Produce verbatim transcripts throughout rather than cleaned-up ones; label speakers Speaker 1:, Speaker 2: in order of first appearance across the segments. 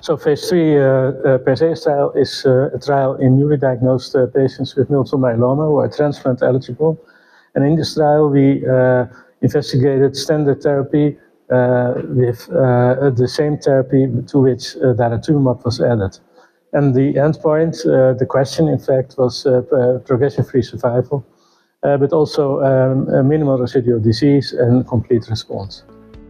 Speaker 1: So phase three uh, uh, Perseus trial is uh, a trial in newly diagnosed uh, patients with multiple myeloma who are transplant eligible. And in this trial we uh, investigated standard therapy uh, with uh, the same therapy to which uh, daratumumab was added. And the endpoint, uh, the question in fact, was uh, progression-free survival, uh, but also um, a minimal residual disease and complete response.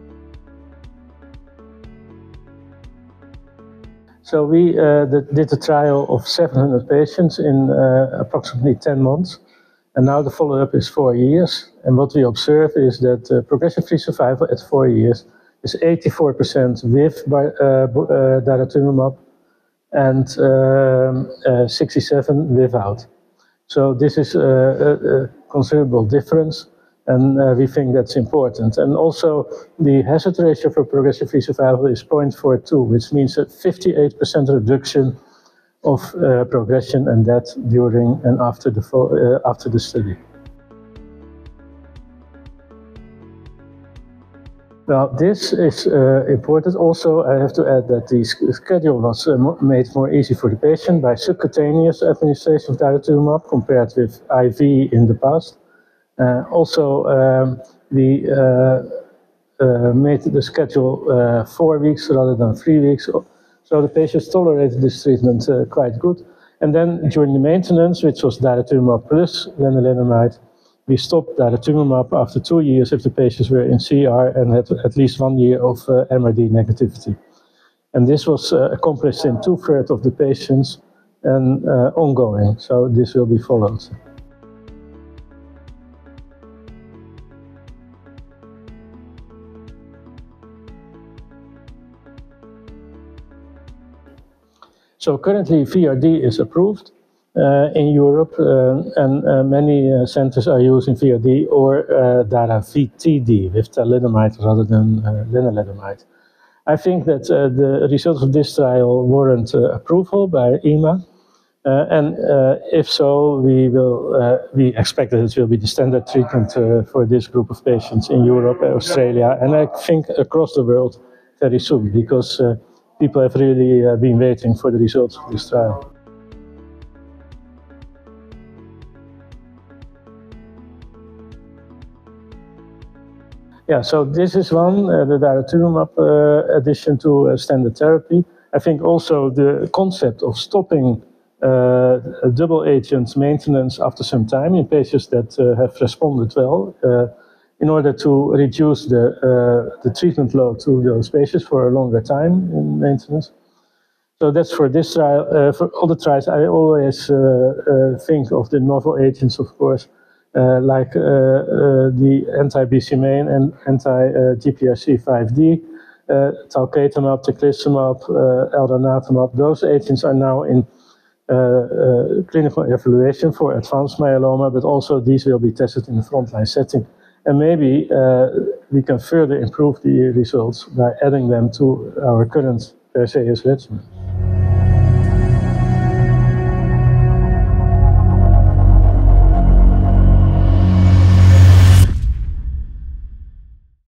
Speaker 1: So we uh, did a trial of seven hundred patients in uh, approximately ten months. And now the follow-up is four years. And what we observe is that uh, progression-free survival at four years is eighty-four percent with uh, uh, daratumumab and um, uh, sixty-seven without. So this is a, a, a considerable difference, and uh, we think that's important. And also the hazard ratio for progression-free survival is zero point four two, which means a fifty-eight percent reduction of uh, progression and death during and after the, uh, after the study. Now, this is uh, important. Also, I have to add that the schedule was uh, made more easy for the patient by subcutaneous administration of daratumumab compared with I V in the past. Uh, also, um, we uh, uh, made the schedule uh, four weeks rather than three weeks. So the patients tolerated this treatment uh, quite good. And then during the maintenance, which was daratumumab plus lenalidomide, we stopped daratumumab after two years if the patients were in C R and had at least one year of uh, M R D negativity. And this was uh, accomplished in two-thirds of the patients and uh, ongoing, so this will be followed. So currently V R D is approved uh, in Europe, uh, and uh, many uh, centers are using V R D or uh, Dara-V T D with thalidomide rather than uh, lenalidomide. I think that uh, the results of this trial warrant uh, approval by E M A, uh, and uh, if so, we will uh, we expect that it will be the standard treatment uh, for this group of patients in Europe, Australia, and I think across the world very soon, because uh, people have really uh, been waiting for the results of this trial. Yeah, so this is one, uh, the daratumumab uh, addition to uh, standard therapy. I think also the concept of stopping uh, double agent maintenance after some time in patients that uh, have responded well, uh, in order to reduce the, uh, the treatment load to those patients for a longer time in maintenance. So that's for this trial. Uh, for all the trials, I always uh, uh, think of the novel agents, of course, uh, like uh, uh, the anti-B C M A and anti-G P R C five D, uh, talquetamab, teclistamab, uh, elranatamab. Those agents are now in uh, uh, clinical evaluation for advanced myeloma, but also these will be tested in the frontline setting. And maybe uh, we can further improve the results by adding them to our current Perseus regimen.